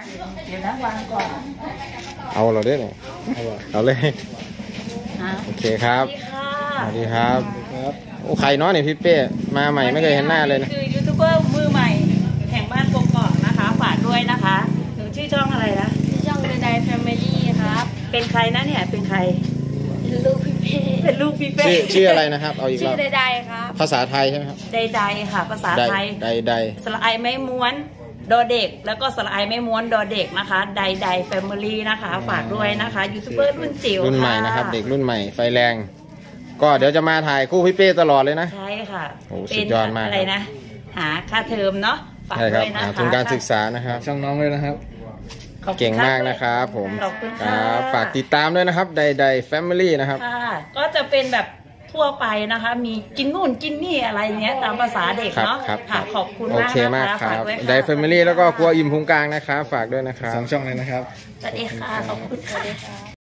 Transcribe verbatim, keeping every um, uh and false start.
เดี๋ยวนะวางก่อนเอาเราด้วยเนี่ยเอาเลยโอเคครับสวัสดีครับโอ้ใครเนาะเนี่ยพี่เป้มาใหม่ไม่เคยเห็นหน้าเลยนะคือยูทูบเบอร์มือใหม่แห่งบ้านกกอกนะคะฝากด้วยนะคะหนูชื่อช่องอะไรนะช่องใดๆแฟมิลี่ครับเป็นใครนะเนี่ยเป็นใครเป็นลูกพี่เป้เป็นลูกพี่เป้ชื่อชื่ออะไรนะครับเอาอีกรอบชื่อใดๆครับภาษาไทยใช่ไหมครับใดๆค่ะภาษาไทยใดๆสระไอไม่ม้วนดอเด็กแล้วก็สระไอไม่ม้วนดอเด็กนะคะใดๆแฟมิลี่นะคะฝากด้วยนะคะยูทูบเบอร์รุ่นจิ๋วรุ่นใหม่นะครับเด็กรุ่นใหม่ไฟแรงก็เดี๋ยวจะมาถ่ายคู่พี่เป้ตลอดเลยนะใช่ค่ะโอ้สุดยอดมากอะไรนะหาค่าเทอมเนาะฝากด้วยนะคะทุนการศึกษานะครับช่องน้องเลยนะครับเก่งมากนะครับผมครับฝากติดตามด้วยนะครับใดๆ Family นะครับค่ะก็จะเป็นแบบทั่วไปนะคะมีกินนู่นกินนี่อะไรเนี้ยตามภาษาเด็กเนาะค่ะขอบคุณมากโอเคมากครับใด Family แล้วก็ครัวอิ่มพุงกลางนะครับฝากด้วยนะครับสองช่องเลยนะครับสวัสดีค่ะขอบคุณค่ะ